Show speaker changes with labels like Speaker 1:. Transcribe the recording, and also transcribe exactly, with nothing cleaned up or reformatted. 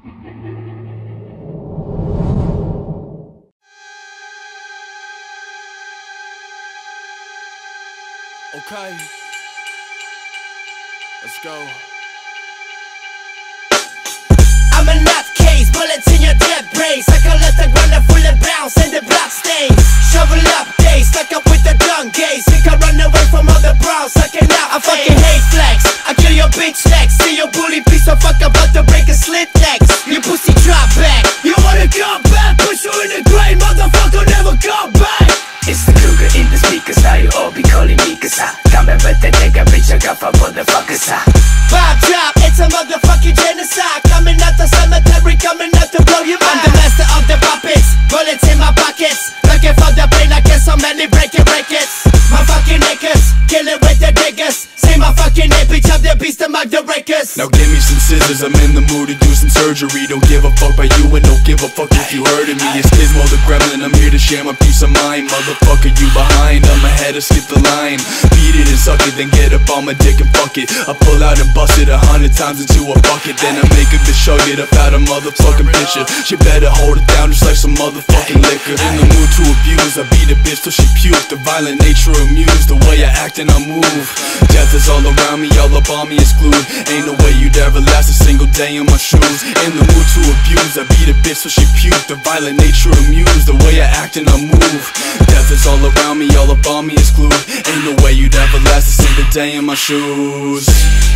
Speaker 1: Okay, let's go.
Speaker 2: I'm a nutcase, bullets in your dead brains. I can let the ground full of bounce and the blood stains. Shovel up days, stuck up with the gun gaze. You can run away from all the bros, sucking up. I fucking hate flex, I kill your bitch next. See your bully piece of fuck about to break a slit next. You pussy drop back, you wanna come back? Push you in the grave, motherfucker, never come back.
Speaker 3: It's the cougar in the speakers, now you all be calling me cause I come back but they take a bitch, I got for motherfuckers I
Speaker 2: Bob drop, it's a motherfucking genocide. Coming out the cemetery, coming out to blow you mind. I'm the master of the puppets, bullets in my pockets. Looking for the pain, I get so many breaking records. My fucking niggas, kill it with the diggers. See my fucking name, bitch, I'm the beast among the rakers.
Speaker 1: Now give me some scissors, I'm in the mood to do some surgery. Don't give a fuck about you and don't give a fuck if you heard of me. It's Gizmo the Gremlin, I'm here to share my peace of mind. Motherfucker, you behind, I'm ahead of skip the line. Beat it and suck it, then get up on my dick and fuck it. I pull out and bust it a hundred times into a bucket. Then I make a bitch chug it up out a motherfucking picture. She better hold it down just like some motherfucking liquor. In the mood to abuse, I beat a bitch till she puke. The violent nature amused, the way I act and I move. Death is all around me, all up on me is glued. Ain't no way you'd ever last a single day in my shoes. In the mood to abuse, I beat a bitch till she puke. The violent nature amused, the way I act and I move. Death is all around me, all up on me is glued. Ain't no way you'd ever last a single day in my shoes.